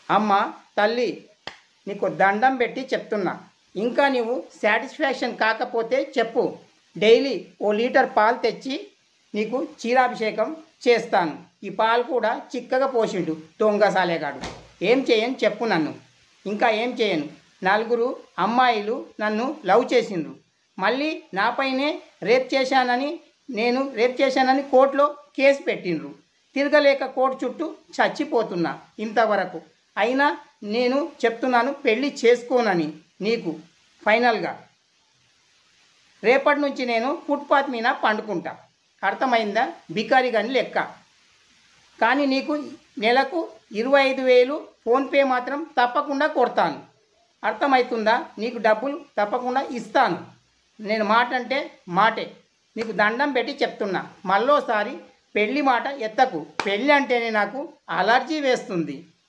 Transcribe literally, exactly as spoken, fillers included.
అమ్మ తల్లి నీకు దండం పెట్టి చెప్తున్నా, ఇంకా నీవు సాటిస్ఫాక్షన్ కాకపోతే చెప్పు, డైలీ ఓ లీటర్ పాలు తెచ్చి నీకు క్షీరాభిషేకం చేస్తాను. ఈ పాలు కూడా చిక్కగా పోసిండు దొంగసాలేగాడు. ఏం చేయను చెప్పు నన్ను, ఇంకా ఏం చేయను. నలుగురు అమ్మాయిలు నన్ను లవ్ చేసిండ్రు, మళ్ళీ నాపైనే రేప్ చేశానని నేను రేప్ చేశానని కోర్టులో కేసు పెట్టిండ్రు. తిరగలేక కోర్టు చుట్టూ చచ్చిపోతున్నా ఇంతవరకు. అయినా నేను చెప్తున్నాను పెళ్ళి చేసుకోనని నీకు. ఫైనల్గా రేపటి నుంచి నేను ఫుట్పాత్ మీద పండుకుంటా, అర్థమైందా? బికారి కానీ లెక్క. కానీ నీకు నెలకు ఇరవై ఐదు వేలు ఫోన్పే మాత్రం తప్పకుండా కొడతాను, అర్థమవుతుందా? నీకు డబ్బులు తప్పకుండా ఇస్తాను. నేను మాట అంటే మాటే. నీకు దండం పెట్టి చెప్తున్నా, మళ్ళోసారి పెళ్ళి మాట ఎత్తకు. పెళ్ళి అంటేనే నాకు అలర్జీ వేస్తుంది.